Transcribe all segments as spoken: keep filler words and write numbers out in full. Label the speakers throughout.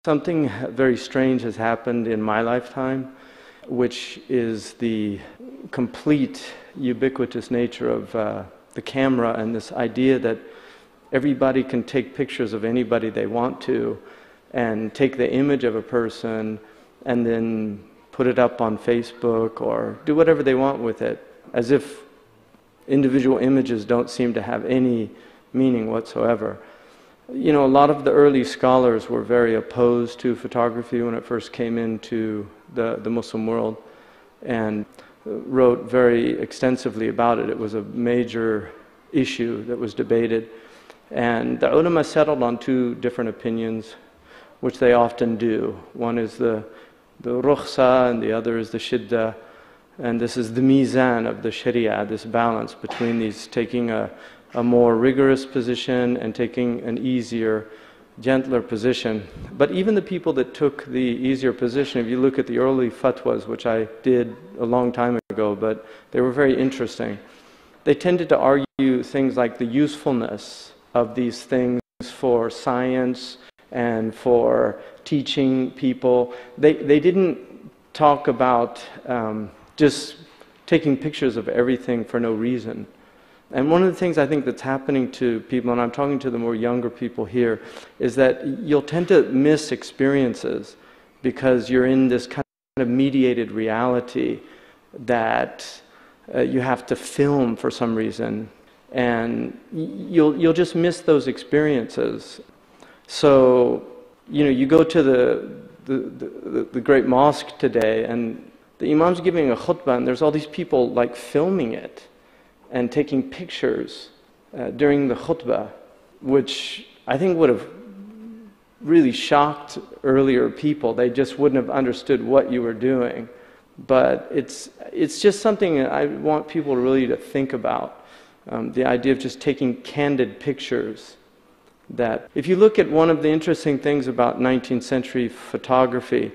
Speaker 1: Something very strange has happened in my lifetime, which is the complete ubiquitous nature of uh, the camera and this idea that everybody can take pictures of anybody they want to and take the image of a person and then put it up on Facebook or do whatever they want with it, as if individual images don't seem to have any meaning whatsoever. You know, a lot of the early scholars were very opposed to photography when it first came into the, the Muslim world and wrote very extensively about it. It was a major issue that was debated. And the ulama settled on two different opinions, which they often do. One is the, the rukhsa and the other is the shidda. And this is the mizan of the sharia, this balance between these, taking a a more rigorous position and taking an easier, gentler position. But even the people that took the easier position, if you look at the early fatwas, which I did a long time ago, but they were very interesting, they tended to argue things like the usefulness of these things for science and for teaching people. They, they didn't talk about um, just taking pictures of everything for no reason. And one of the things I think that's happening to people, and I'm talking to the more younger people here, is that you'll tend to miss experiences because you're in this kind of mediated reality that uh, you have to film for some reason, and you'll you'll just miss those experiences. So, you know, you go to the the, the, the great mosque today, and the imam's giving a khutbah, and there's all these people like filming it and taking pictures uh, during the khutbah, which I think would have really shocked earlier people. They just wouldn't have understood what you were doing. But it's, it's just something that I want people really to think about, um, the idea of just taking candid pictures. That if you look at one of the interesting things about nineteenth century photography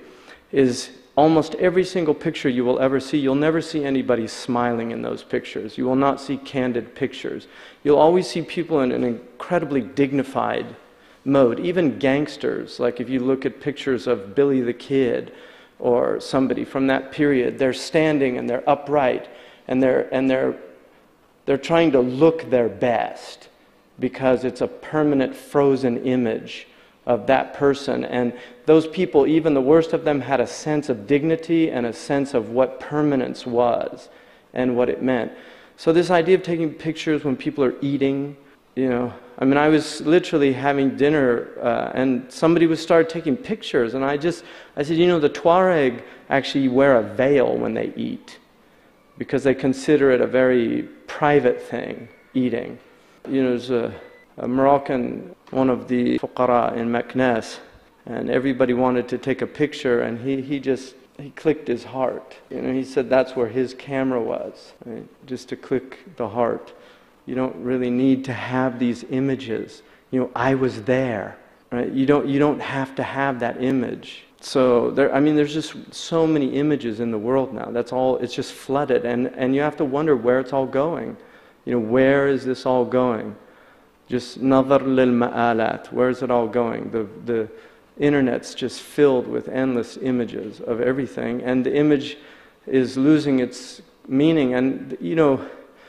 Speaker 1: is almost every single picture you will ever see, you'll never see anybody smiling in those pictures. You will not see candid pictures. You'll always see people in an incredibly dignified mode, even gangsters. Like if you look at pictures of Billy the Kid or somebody from that period, they're standing and they're upright and they're, and they're, they're trying to look their best because it's a permanent frozen image of that person. And those people, even the worst of them, had a sense of dignity and a sense of what permanence was and what it meant. So this idea of taking pictures when people are eating, you know, I mean, I was literally having dinner uh, and somebody would start taking pictures, and I just, I said, you know, the Tuareg actually wear a veil when they eat because they consider it a very private thing, eating. You know, there's a a Moroccan, one of the fuqara in Meknes, and everybody wanted to take a picture, and he, he just, he clicked his heart. You know, he said that's where his camera was, right? Just to click the heart. You don't really need to have these images. You know, I was there, right? You don't, you don't have to have that image. So, there, I mean, there's just so many images in the world now. That's all, it's just flooded, and, and you have to wonder where it's all going. You know, where is this all going? Just nazar lil ma'alat, where is it all going? The, the internet's just filled with endless images of everything, and the image is losing its meaning. And, you know,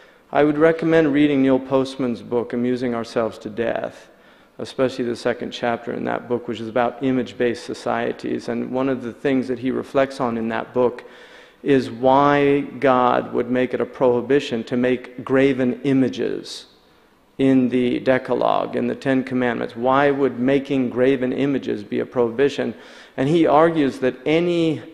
Speaker 1: I would recommend reading Neil Postman's book, Amusing Ourselves to Death, especially the second chapter in that book, which is about image-based societies. And one of the things that he reflects on in that book is why God would make it a prohibition to make graven images in the Decalogue, in the Ten Commandments. Why would making graven images be a prohibition? And he argues that any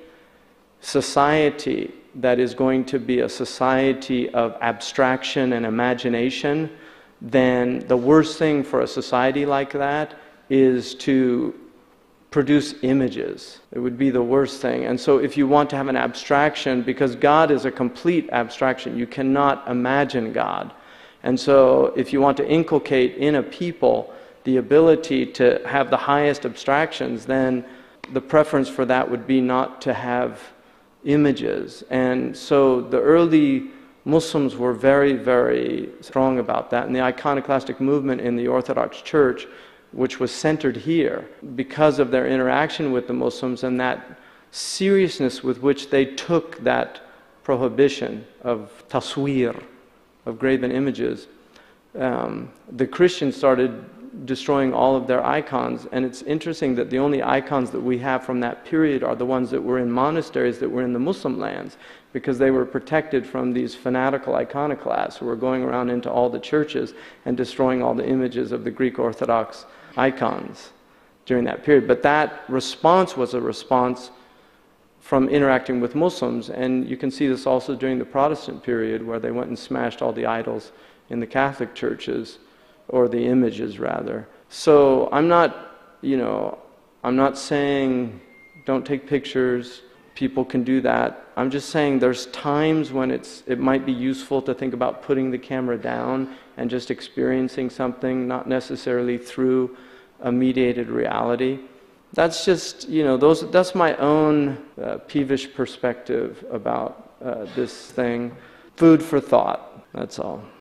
Speaker 1: society that is going to be a society of abstraction and imagination, then the worst thing for a society like that is to produce images. It would be the worst thing. And so if you want to have an abstraction, because God is a complete abstraction, you cannot imagine God. And so if you want to inculcate in a people the ability to have the highest abstractions, then the preference for that would be not to have images. And so the early Muslims were very, very strong about that. And the iconoclastic movement in the Orthodox Church which was centered here because of their interaction with the Muslims and that seriousness with which they took that prohibition of taswir, of graven images. Um, the Christians started destroying all of their icons, and it's interesting that the only icons that we have from that period are the ones that were in monasteries that were in the Muslim lands, because they were protected from these fanatical iconoclasts who were going around into all the churches and destroying all the images of the Greek Orthodox icons during that period. But that response was a response from interacting with Muslims, and you can see this also during the Protestant period, where they went and smashed all the idols in the Catholic churches, or the images rather. So I'm not, you know, I'm not saying don't take pictures, people can do that. I'm just saying there's times when it's it might be useful to think about putting the camera down and just experiencing something, not necessarily through a mediated reality. That's just, you know, those that's my own uh, peevish perspective about uh, this thing. Food for thought, that's all.